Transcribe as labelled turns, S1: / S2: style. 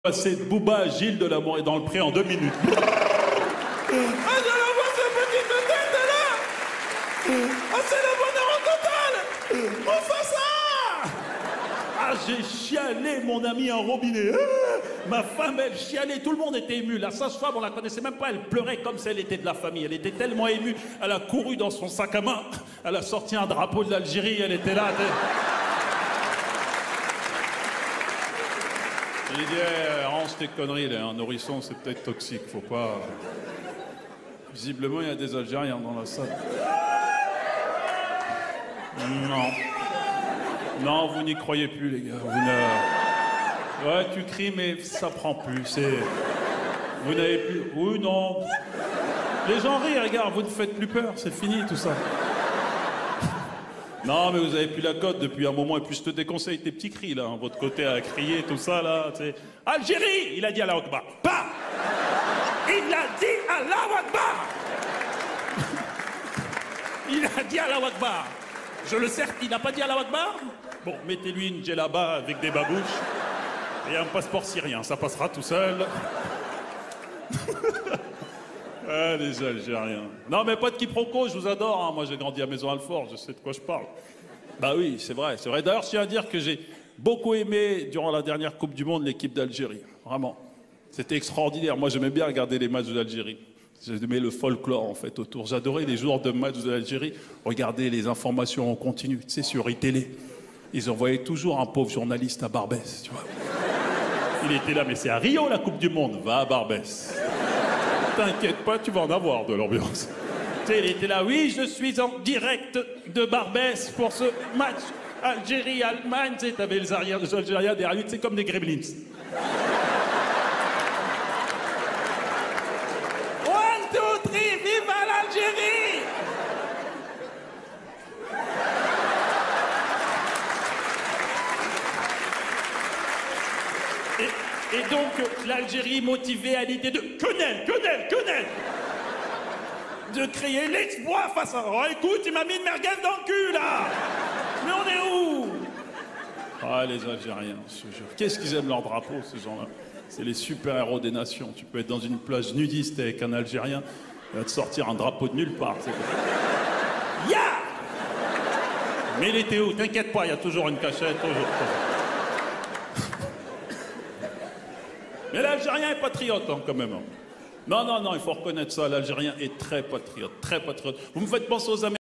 S1: Passer de Booba à Gilles de l'amour est dans le pré en 2 minutes. Ah, je la vois, cette petite tête là. Ah, c'est le bonheur en total. On fait ça. Ah, j'ai chialé, mon ami, un robinet. Ah, ma femme, elle chialait, tout le monde était ému. La sage-femme, on la connaissait même pas, elle pleurait comme si elle était de la famille. Elle était tellement émue, elle a couru dans son sac à main, elle a sorti un drapeau de l'Algérie, elle était là. J'ai dit, range tes conneries, là, un nourrisson, c'est peut-être toxique, faut pas... Visiblement, il y a des Algériens dans la salle. Non. Non, vous n'y croyez plus, les gars. Vous ouais, tu cries, mais ça prend plus, c'est... Vous n'avez plus... Oui, non. Les gens rient, regarde, vous ne faites plus peur, c'est fini, tout ça. Non, mais vous avez plus la cote depuis un moment, et puis je te déconseille tes petits cris, là, hein, votre côté à crier, tout ça, là, tu sais. Algérie, il a dit Allahu Akbar. Bam. Il a dit Allahu Akbar. Il a dit Allahu Akbar. Je le certes, il n'a pas dit Allahu Akbar. Bon, mettez-lui une djellaba avec des babouches et un passeport syrien, ça passera tout seul. Ah, les Algériens. Non, mais pas de quiproquo, je vous adore. Hein. Moi, j'ai grandi à Maison-Alfort, je sais de quoi je parle. Bah oui, c'est vrai, c'est vrai. D'ailleurs, je tiens à dire que j'ai beaucoup aimé, durant la dernière Coupe du Monde, l'équipe d'Algérie. Vraiment. C'était extraordinaire. Moi, j'aimais bien regarder les matchs de l'Algérie. J'aimais le folklore, en fait, autour. J'adorais les joueurs de matchs de l'Algérie. Regarder les informations en continu, tu sais, sur iTélé. Ils envoyaient toujours un pauvre journaliste à Barbès, tu vois. Il était là, mais c'est à Rio, la Coupe du Monde. Va à Barbès. T'inquiète pas, tu vas en avoir de l'ambiance. Tu sais, il était là, oui, je suis en direct de Barbès pour ce match Algérie-Allemagne. Tu sais, t'avais les Algériens derrière lui, c'est comme des gremlins. 1, 2, 3, vive l'Algérie! Et donc, l'Algérie motivée à l'idée de quenelle, de créer l'exploit face à... Oh, écoute, il m'a mis une merguez dans le cul, là. Mais on est où? Ah, les Algériens, je te jure. Qu'est-ce qu'ils aiment leur drapeau, ces gens-là? C'est les super-héros des nations. Tu peux être dans une plage nudiste avec un Algérien, il va te sortir un drapeau de nulle part. Ya! Mais il était où? T'inquiète pas, il y a toujours une cachette, toujours. Mais l'Algérien est patriote, hein, quand même. Non, non, non, il faut reconnaître ça. L'Algérien est très patriote, très patriote. Vous me faites penser aux Américains.